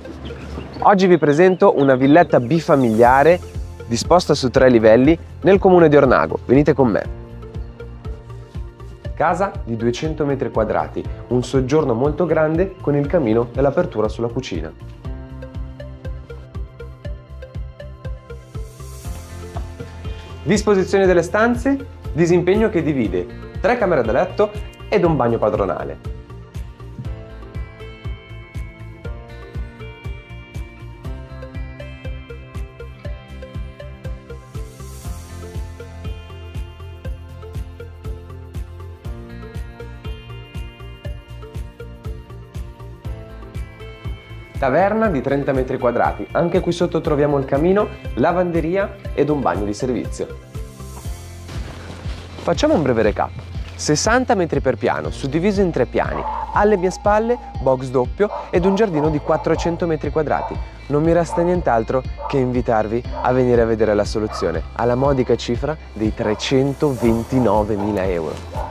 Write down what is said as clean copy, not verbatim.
Oggi vi presento una villetta bifamiliare disposta su 3 livelli nel comune di Ornago. Venite con me. Casa di 200 metri quadrati, un soggiorno molto grande con il camino e l'apertura sulla cucina. Disposizione delle stanze, disimpegno che divide 3 camere da letto ed un bagno padronale. Taverna di 30 metri quadrati, anche qui sotto troviamo il camino, lavanderia ed un bagno di servizio. Facciamo un breve recap. 60 metri per piano, suddiviso in 3 piani, alle mie spalle box doppio ed un giardino di 400 metri quadrati. Non mi resta nient'altro che invitarvi a venire a vedere la soluzione alla modica cifra dei 329.000 euro.